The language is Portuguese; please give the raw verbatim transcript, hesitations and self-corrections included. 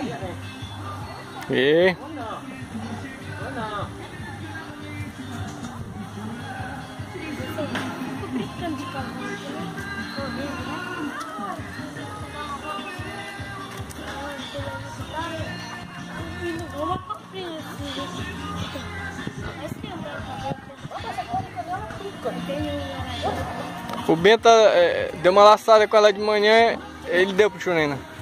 E o Bento é, deu uma laçada com ela de manhã, ele deu pro Churena.